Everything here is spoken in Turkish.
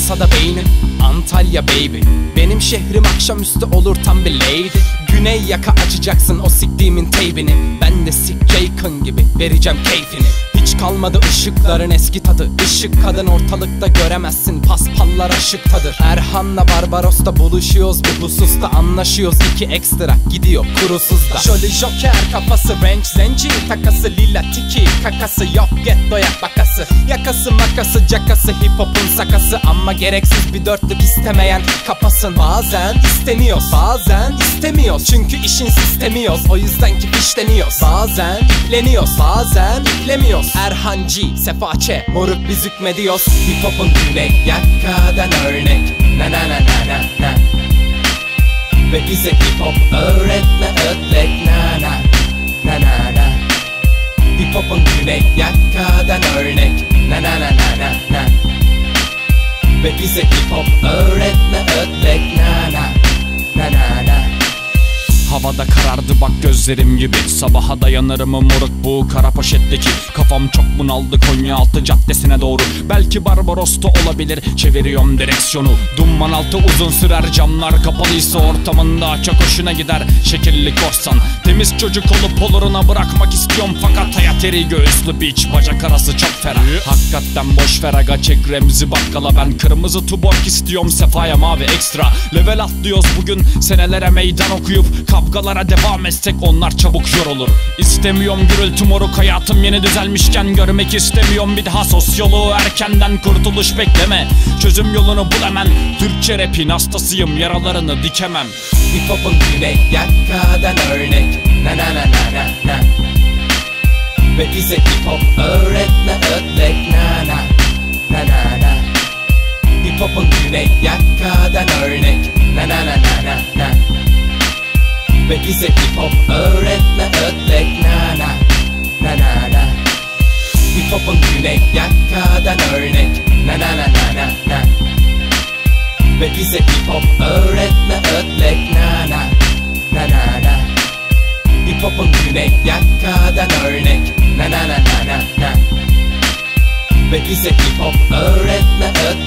yansa da beynim. Antalya baby, benim şehrim akşamüstü olur tam bir lady. Güney yaka açacaksın o siktiğimin teybini. Ben de Sick Jack'ın gibi vereceğim keyfini. Hiç kalmadı ışıkların eski tadı. Işık kadın ortalıkta göremezsin, paspallar aşıktadır. Erhan'la Barbaros'ta buluşuyoruz, bu hususta anlaşıyoruz. İki ekstra gidiyor kurusuz da. Jolly Joker kafası, renk zenci takası, lila tiki kakası, yok gettoya bakası. Yakası makası cakası, hip hop'un sakası. Ama gereksiz bir dörtlük istemeyen kapasın. Bazen isteniyoruz, bazen istemiyoruz. Çünkü işin sistemiyoruz, o yüzden ki fişleniyoruz. Bazen ipleniyoruz, bazen iplemiyoruz. Erhan G, Sefa Ç, moruk biz hükmediyoruz. Hip hop'un güney yakadan örnek. Na na na na na na. Ve bize hip hop öğretme ötlek. Na na na na na. Hip hop'un güney yakadan örnek. Na na na na na na. Ve bize hip hop öğretme ötlek. Na na na na na. Havada karardı bak gözlerim gibi. Sabaha dayanırım moruk bu kara poşetteki. Kafam çok bunaldı Konyaaltı caddesine doğru. Belki Barbaros'ta olabilir, çeviriyorum direksiyonu. Duman altı uzun sürer, camlar kapalıysa ortamında çok hoşuna gider şekilli korsan. Temiz çocuk olup oluruna bırakmak istiyorum. Fakat hayat eri göğüslü biç, bacak arası çok ferah. Hakikaten boş ver aga, çek Remzi Bakkala. Ben kırmızı tuborg istiyorum, Sefa'ya mavi ekstra. Level atlıyoruz bugün, senelere meydan okuyup kavgalara devam etsek onlar çabuk yorulur. İstemiyorum gürültü moruk, hayatım yeni düzelmişken görmek istemiyorum bir daha sosyoloğu. Erkenden kurtuluş bekleme, çözüm yolunu bul hemen. Türkçe rapin hastasıyım, yaralarını dikemem. Hip hop'un güney yakadan örnek. Na na na na na na. Ve bize hip hop öğretme ötlek. Na na na na na. Hip hop'un güney yakadan örnek. Na na na na na na. Ve bize hip hop öğretme ötlek. Na na na na na. Hip hop'un güney yakadan örnek. Na na na na na na. Ve bize hip hop öğretme ötlek. Na na na na na. Hip hop'un güney yakadan örnek. Na na na na na na. Ve bize hip hop öğretme ötlek.